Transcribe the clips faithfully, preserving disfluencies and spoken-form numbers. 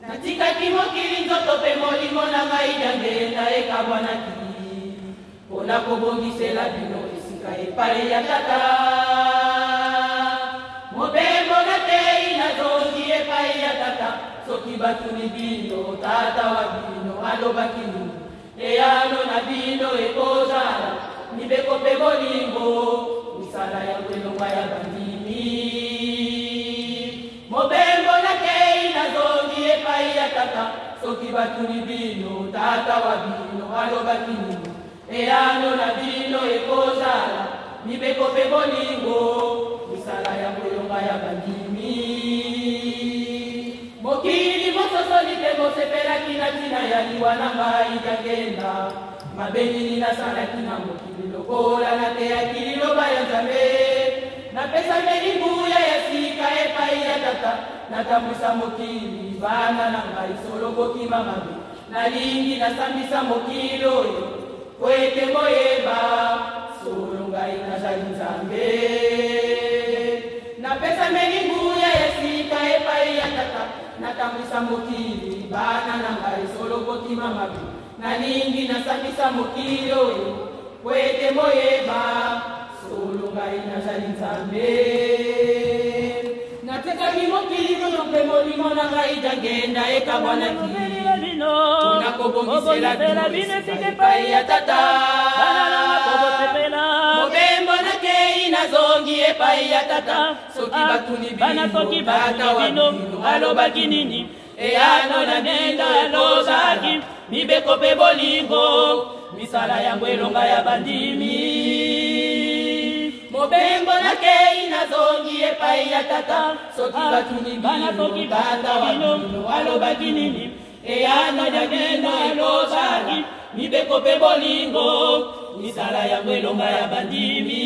Natika kimokili nzoto pe molimo na ngai jangenda ekabwanaki pona kobongisela bino esika epai ya tata mobembo natei nazongi epai ya tata soki batuni bino tata wa bino alobaki nini eyano na bino ekozala mibeko pe bolingo misala yango elonga ya bandimi mobembo natei nazongi epai ya tata soki batuni bino tata wa bino alobaki nini eyano na bino ekozala mibeko pe bolingo misala yango elonga ya bandimi mokili mososoli pe mosepelaki na ntina ya liwa na ngai jangenda mabenini nasalaki na mokili lokola nateyaki liloba ya nzambe napesangeli nguya ya sika epai ya tata natambwisa mokili bana na ngai solo bokima mabe nalingi nasambisa mokili oyo po ete boyeba solo ngai nazali nzambe napesangeli nguya ya sika epai ya tata natambwisa mokili bana na ngai solo bokima mabe nalingi nasambisa mokili oyo po ete boyeba solo ngai nazali nzambe natekaki mokili oyo mpe molimo na ngai jangenda ekabwanaki pona kobongisela bino esika epai ya tata mobembo nakei nazongi epai ya tata soki batuni bino tata wa bino alobaki nini eyano na nenda elozaki mibeko pe bolingo misala yango elonga ya bandimi mobembo nakei nazongi epai ya tata soki batuni bino tata wa bino alobaki nini eyano na nenda elozaki mibeko pe bolingo misala yango elonga ya bandimi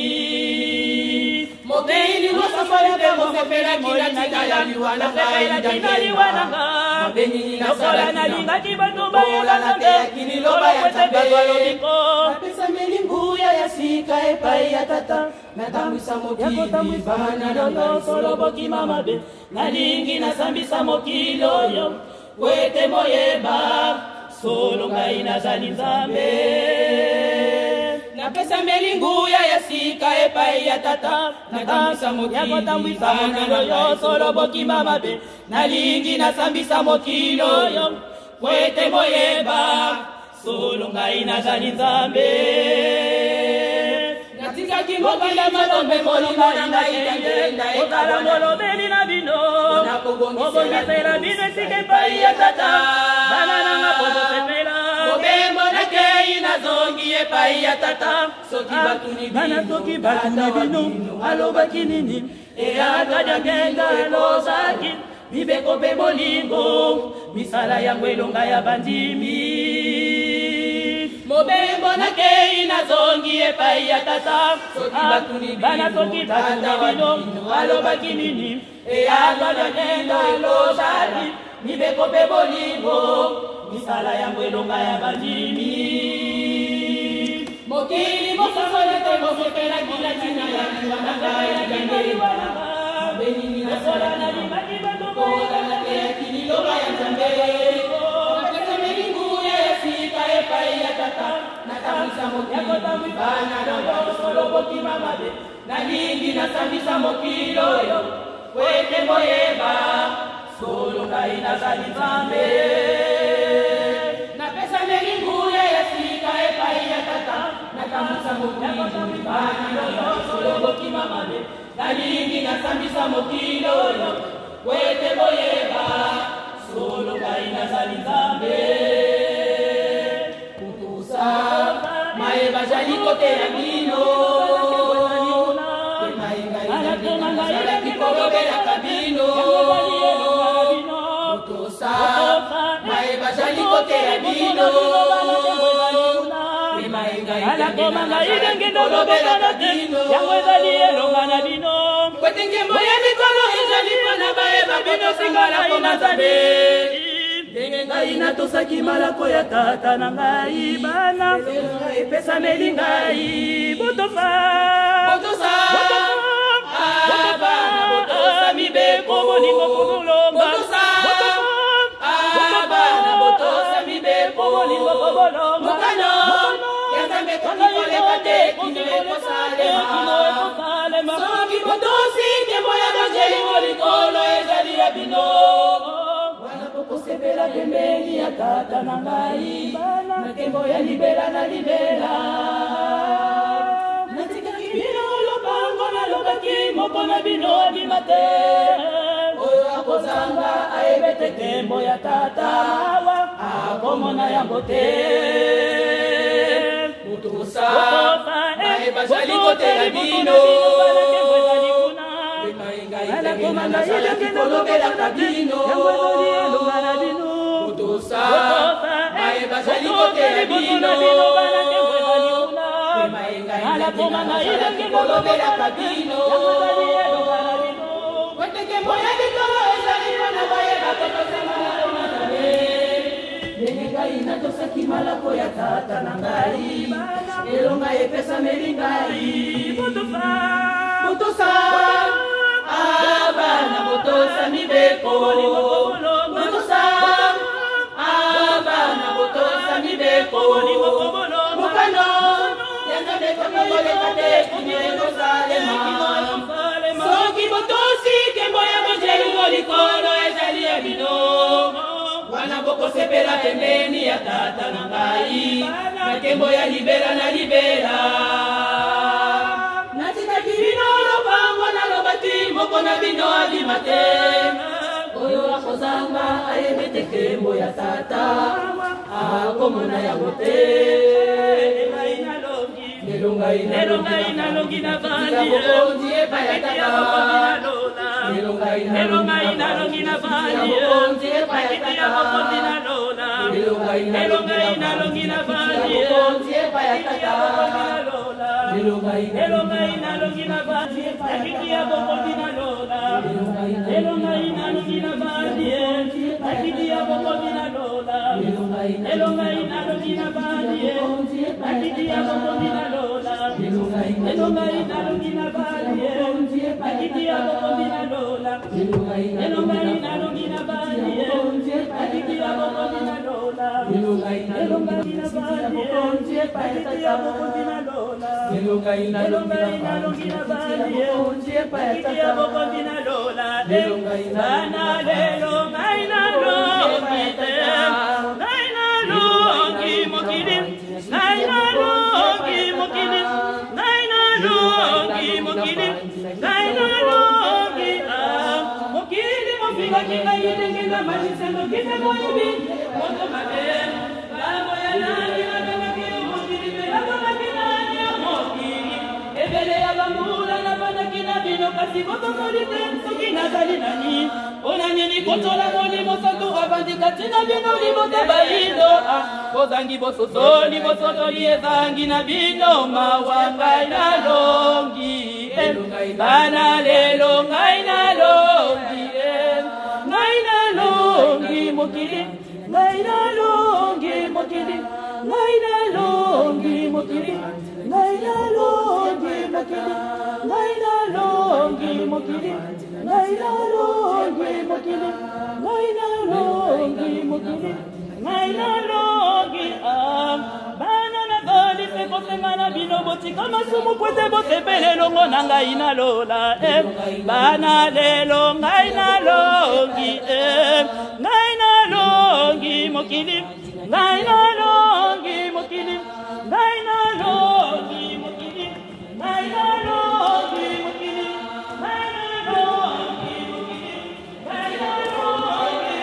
mobeili mosafari mosepelaki na tika ya liwa na ngai mabenini nasalaki bato bayola nateyaki liloba ya nzambe napesameli nguya ya sika epai ya tata natambwisa mokili bana na ngai solo bokima mabe nalingi nasambisa mokili oyo po ete boyeba solo ngai nazali nzambe napesameli nguya ya sika epai ya tata natambwisa mokili bana oyo solo bokima mabe nalingi nasambisa mokili oyo po ete boyeba solo ngai nazali nzambe natikaki mokili matombe molimo na ngai jangenda ekala molobeli na bino obongisela bino esika epai ya tata bana nanga pobosepela mobembo nakei nazongi epai ya tata soki batuni bino alobaki nini eyaka jangenda elozaki mibeko pe bolingo misala yango elonga ya bandimi mobembo nakei nazongi epai ya tata soki batuni bino alobaki nini eyaka jangenda elozaki mibeko pe bolingo misala yango elonga ya bandimi mokili mososoli te mosepelaki na ntina ya liwa na ngai jangenda mabenini nasalaki kola nateyaki liloba ya nzambe napesameli nguya ya sika epai ya tata natambwisa mokili bana na ngai solo bokima mabe nalingi nasambisa mokili oyo po ete boyeba solo ngai nazali nzambe napesameli nguya ya sika epai ya tata natambwisa mokili bana na ngai solo bokima mabe nalingi nasambisa mokili oyo po ete boyeba solo ngai nazali nzambe kutusa mayeba zali koteya bino nazalaki kolobelaka bino kutusa mayeba zali koteya bino yango ezali elonga na bino kwetengembo ya mikolo ezali mpona bayeba bino singalako nzambe ndenge ngai natosaki malako ya tata na ngai bana epesameli ngai botofa botosa mibeko bolingo kolonga mokano yanzambe tokikoleka te kino ekosalema soki botosi nkembo ya bozelingo likolo ezali ya bino wana bokosepela pembeni ya tata na ngai na nkembo ya libela na libela natikaki bino lobango nalobaki moko na bino abima te oyo akozanga ayebete nkembo ya tata akomona yango te motosa baye bazali kotela bino ngai kolobelaka bino motosa baye bazali kotela bino ngai kolobelaka bino wetekembo ya likolo ezali wana bayeba kotosemana ndenge ngai natosaki malako ya tata na ngai elonga epesameli ngai motosa abana motosa mibeko motosa abana motosa mibeko mokano yanzambe tokikoleka te kino ekosalema soki botosi nkembo ya bozelingo likolo ezali ya bino wana bokosepela pembeni ya tata na ngai na nkembo ya libela na libela natikaki bino lobango nalobaki moko na bino abima te oyo akozanga ayebete nkembo ya tata akomona yango te lelo ngai nalongi na bandi bokonzi epai ya tata lelo ngai nalongi na bandi bokonzi epai ya tata lelo ngai nalongi na bandi bokonzi epai ya tata lelo ngai nalongi na bandi akiki ya bokonzi na lola lelo ngai nalongi na bandi akiki ya bokonzi na lola lelo ngai nalongi na bandi akiki ya bokonzi na lola lelo ngai nalongi na bandi akiki ya bokonzi na lola lelo ngai nalongi na bandi akiki ya bokonzi na lola lelo ngai nalongi na bandi akiki ya bokonzi na lola lelo ngai nalongi na bandi akiki ya bokonzi na lola lelo ngai bana lelo ngai nalongi te ngai nalongi mokili ngai nalongi mokili ngai nalongi mokili ngai nalongi mokili mofingaki ngai ndenge na malisendo kite moyibi moto mabe bamo ya nani nabengaki mokili belabonaki nani ya mokili ebele ya bambula nabanaki na bino kasi botokoli te soki nazali nani mpona nini kotola molimo santu abandika ntina bino libota bayido kozangi bososoli bosotoli ezangi na bino mawa ngai nalongi bana lelo ngai nalongi ngai nalongi mokili ngai nalongi mokili ngai nalongi mokili ngai nalongi mokili ngai nalongi mokili ngai nalongi mokili ngai nalongi mokili ngai nalongi bana nazali se kosenga na bino botika masumu kwete bosepele elongo na ngai nalola bana lelo ngai nalongi ngai nalongi mokili ngai nalongi mokili ngai nalongi mokili ngai nalongi mokili ngai nalongi mokili ngai nalongi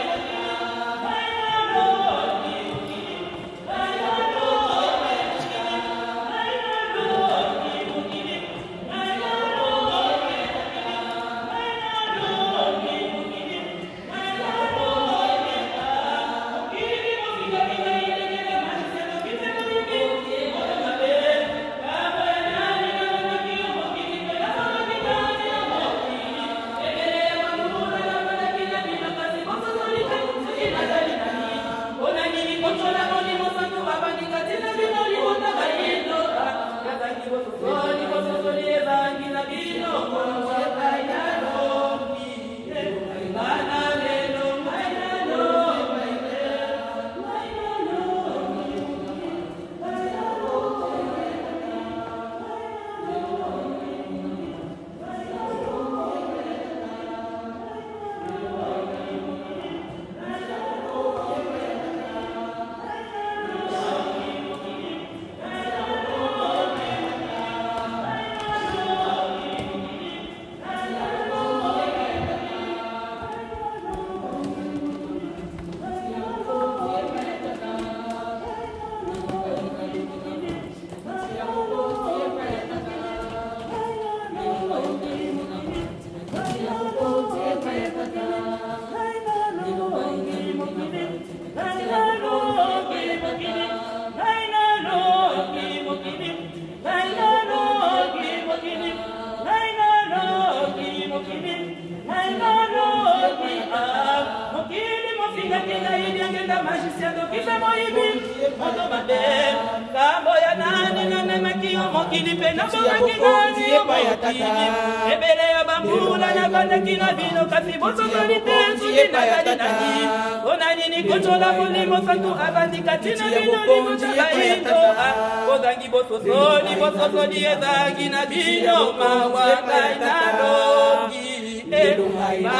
kinga idiangenda magicien do kife moyibi moto mabe kambo ya nani nane makio mokili pe na bonga kinani omayatili ebele ya bambula na banda kina bino kasi boso solite sudi na kadi nani onani ni kochola molimo santu abandi katina bino ni motaka ito kozangi boso soli boso soli ezangi na bino mawaka inalongi